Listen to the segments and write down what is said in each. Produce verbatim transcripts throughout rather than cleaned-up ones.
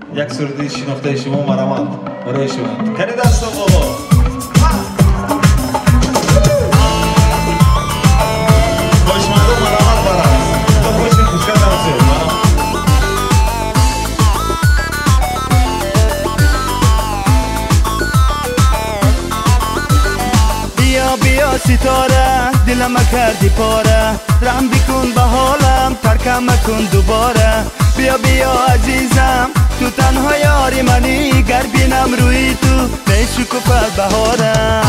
یک سرودی شناخته شما مرامت برای شما. کنی دست بابا. خوشمندو مرامت برام. تو خوشی خوشکر نمسید مرام. بیا بیا ستاره دلم کردی پاره، رحم بکن به حالم ترکم مکن دوباره. بیا بیا عزیزم تو تنها یاری منی، گر بینم روی تو میشکفد بهارم.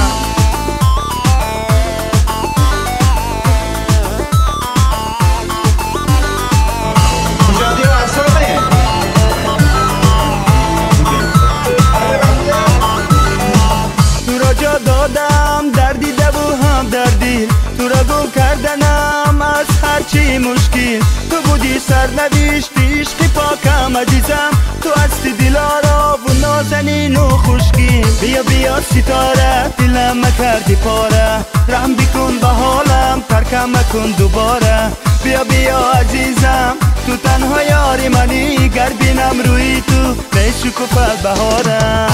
تو را جا دادم دردی دبو هم دردی، تو را گم کردنم از هرچی مشکل. تو بودی سرنوشت عشق پاکم عزیزم، تو هستی دلارا و نازنین و خوشگی. بیا بیا ستاره دلم کردی پاره، رحم بکن به حالم ترکم مکن دوباره. بیا بیا عزیزم تو تنها یاری منی، گر بینم روی تو میشکفد بهارم.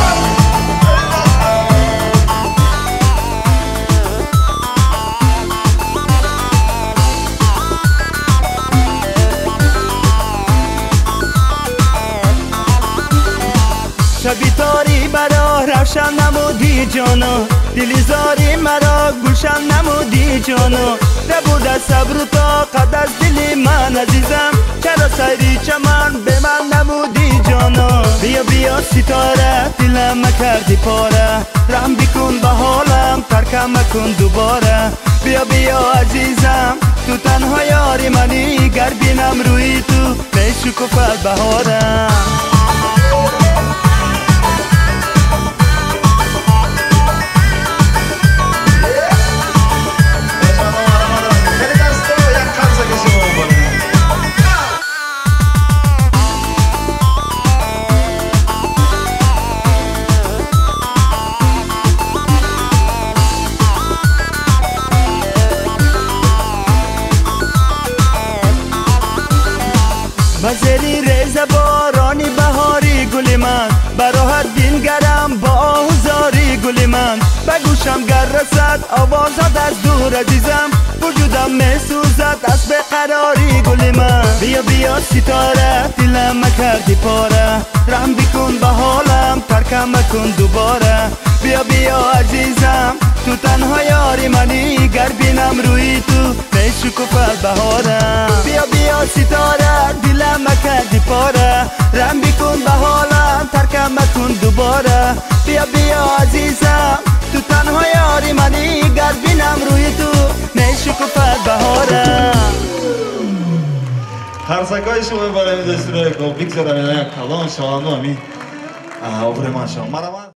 شبی تاری مرا روشن نمودی جانا، دلیزاری مرا گوشن نمودی جانا. نبود از صبر و طاقت از دل من عزیزم، چرا سری چمن به من نمودی جانا. بیا بیا ستاره دلم کردی پاره، رحم بکن به حالم ترکم مکن دوباره. بیا بیا عزیزم تو تنها یاری منی، گر بینم روی تو میشکفد بهارم. بزری ریز بارانی بهاری گل من، براحت بینگرم با آهوزاری گل من. بگوشم گر رسد آوازت از دور عزیزم، وجودم میسوزد از بقراری گل من. بیا بیا ستاره دلم کردی پاره، رحم بکن به حالم ترکم مکن دوباره. بیا بیا عزیزم تو تنها یاری منی، گر بینم روی تو میشکفد بهارم. بیا بیا ستاره دلم کردی پاره، رحم بکن به حالم ترکم مکن دوباره. بیا بیا عزیزم تو تنها یاری منی، گر بینم روی تو میشکفد بهارم. خرسکای شما برای دستور یک بگذارم یک کلام شما همی آبر من شما مرامت